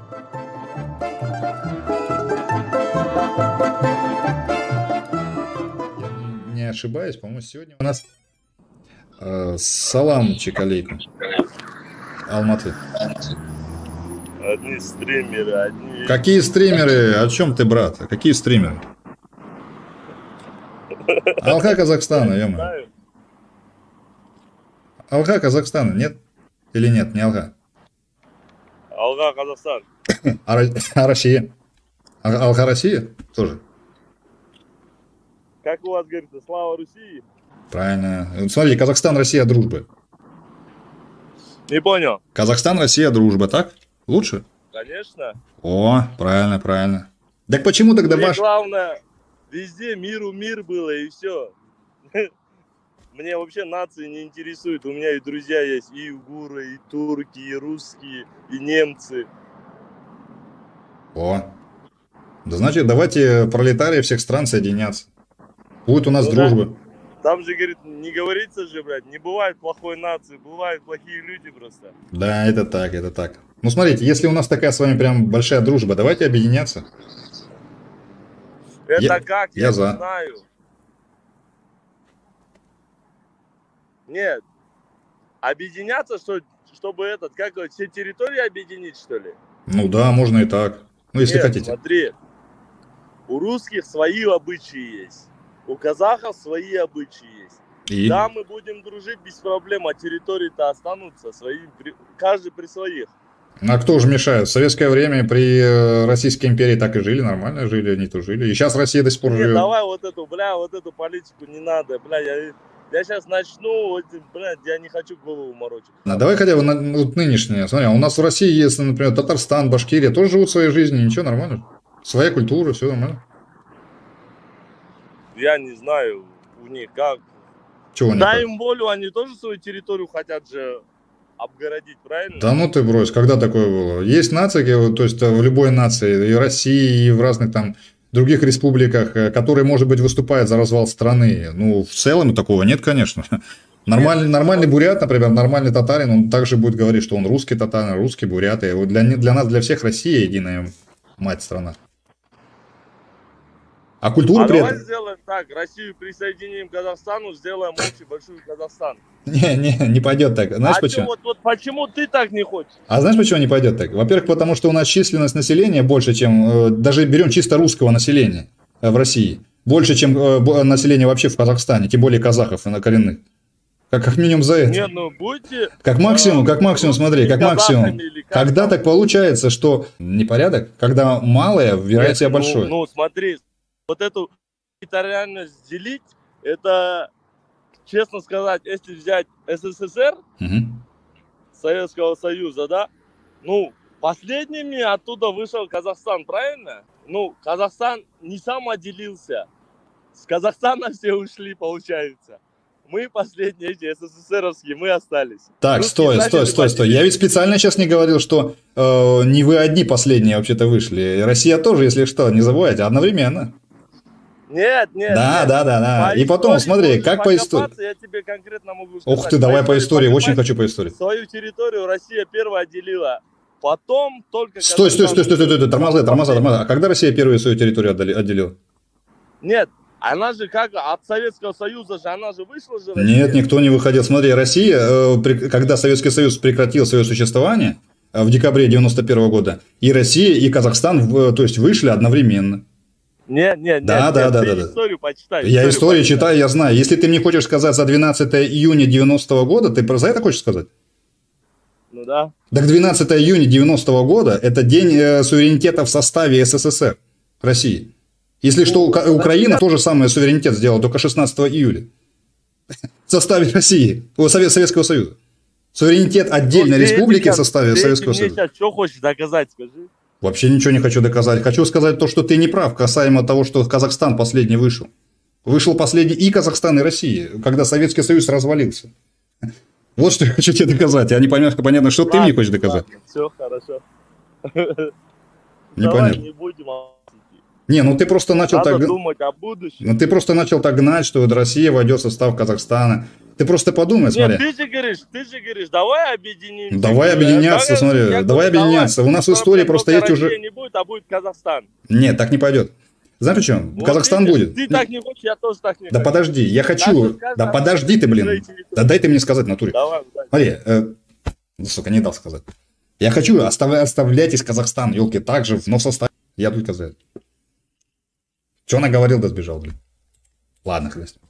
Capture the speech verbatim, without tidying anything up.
Я не ошибаюсь, по-моему, сегодня у нас э, саламчик алейкум. Алматы. Одни стримеры, одни... Какие стримеры? О чем ты, брат? Какие стримеры? Алха Казахстана, ё-моё. Алха Казахстана, нет? Или нет, не Алха? Алха Казахстан. А, а Россия? А, Алха Россия тоже? Как у вас говорится, слава Руси? Правильно. Смотри, Казахстан, Россия, дружба. Не понял. Казахстан, Россия, дружба, так? Лучше? Конечно. О, правильно, правильно. Так почему тогда Мне ваш... главное, везде миру мир было, и все. Мне вообще нации не интересуют. У меня и друзья есть, и уйгуры, и турки, и русские, и немцы. О. Да значит, давайте пролетарии всех стран соединяться. Будет у нас Ну, дружба. Да. Там же, говорит, не говорится же, блядь, не бывает плохой нации, бывают плохие люди просто. Да, это так, это так. Ну, смотрите, если у нас такая с вами прям большая дружба, давайте объединяться. Это я, как? Я, я за. не знаю. Нет. Объединяться, что, чтобы этот, как все территории объединить, что ли? Ну да, можно и так. Ну, если Нет, хотите. Смотри, у русских свои обычаи есть. У казахов свои обычаи есть. И? Да, мы будем дружить без проблем, а территории-то останутся свои, каждый при своих. А кто же мешает? В советское время при Российской империи так и жили, нормально жили, они то жили. И сейчас Россия до сих пор Нет, живет. давай вот эту, бля, вот эту политику не надо, бля, я, я сейчас начну, бля, я не хочу голову морочить. А давай хотя бы на, вот нынешнее. Смотри, у нас в России есть, например, Татарстан, Башкирия, тоже живут своей жизнью, ничего, нормально. Своя культура, все нормально. Я не знаю у них как. Чего не Дай так? им волю, они тоже свою территорию хотят же обгородить, правильно? Да ну ты брось, когда такое было? Есть нации, то есть в любой нации, и в России, и в разных там других республиках, которые, может быть, выступают за развал страны. Ну, в целом такого нет, конечно. Нормальный, нет, нормальный бурят, например, нормальный татарин, он также будет говорить, что он русский татарин, русский бурят. И для, для нас, для всех Россия единая мать страна. А культура а при давай этом... сделаем так, Россию присоединим к Казахстану, сделаем общий большой Казахстан. Не, не, не пойдет так. Знаешь а почему? Ты, вот, вот почему ты так не хочешь? А знаешь, почему не пойдет так? Во-первых, потому что у нас численность населения больше, чем... Даже берем чисто русского населения в России. Больше, чем население вообще в Казахстане, тем более казахов и коренных. Как, как минимум за это. Нет, ну будьте... Как максимум, как максимум, смотри, как максимум. Как когда там? Так получается, что непорядок, когда малое вероятно себя большое. Ну, ну, смотри, вот эту территориальность делить, это, честно сказать, если взять СССР, угу. Советского Союза, да, ну, последними оттуда вышел Казахстан, правильно? Ну, Казахстан не сам отделился, с Казахстана все ушли, получается. Мы последние, эти СССРовские, мы остались. Так, Русские стой, стой, стой, стой. Я ведь специально сейчас не говорил, что э, не вы одни последние вообще-то вышли. Россия тоже, если что, не забывайте, одновременно. Нет, нет. Да, нет. да, да, да. По И потом, смотри, как по истории. Я тебе конкретно могу сказать. Ух ты, давай по истории, очень хочу по истории. Свою территорию Россия первая отделила. Потом только... Стой, стой, стой, стой, стой, стой, тормозай, тормозай, тормозай. А когда Россия первую свою территорию отделила? Нет. Она же как от Советского Союза же, она же вышла же. Нет, никто не выходил. Смотри, Россия, когда Советский Союз прекратил свое существование в декабре девяносто первого года, и Россия, и Казахстан, то есть, вышли одновременно. Нет, нет, да, нет, да, нет, да, ты да, историю да. почитай. Я историю, историю читаю, я знаю. Если ты мне хочешь сказать за двенадцатое июня девяностого года, ты про за это хочешь сказать? Ну да. Так двенадцатое июня девяностого года это день э, суверенитета в составе СССР России. Если что, Украина тоже самое суверенитет сделала, только шестнадцатого июля. В составе России, Советского Союза. Суверенитет отдельной республики в составе Советского Союза. Ты мне сейчас что хочешь доказать, скажи? Вообще ничего не хочу доказать. Хочу сказать то, что ты не прав касаемо того, что Казахстан последний вышел. Вышел последний и Казахстан, и Россия, когда Советский Союз развалился. Вот что я хочу тебе доказать. А непонятно, понятно, что ладно, ты мне хочешь доказать. Ладно, все хорошо. Непонятно. Давай не будем. Не, ну ты просто начал Надо так... думать о будущем. Ну ты просто начал так гнать, что вот Россия войдет в состав Казахстана. Ты просто подумай, смотри. Нет, ты же говоришь, ты же говоришь, давай объединимся. Давай объединяться, Я смотри, говорю, давай объединяться. У нас в истории просто есть Россия уже... не будет, а будет Казахстан. Нет, так не пойдет. Знаешь почему? Вот Казахстан видишь, будет. Ты Нет. так не хочешь, я тоже так не Да хочу. подожди, я хочу. Наша Да сказка, подожди ты, блин. строите. Да дай ты мне сказать в натуре. Давай, давай. Смотри, э, ну, сука, не дал сказать. Я хочу оставлять, оставлять из Казахстана, елки, так же, но в составе. Я только за это. Че наговорил, да сбежал, блин. Ладно, хрен с ним.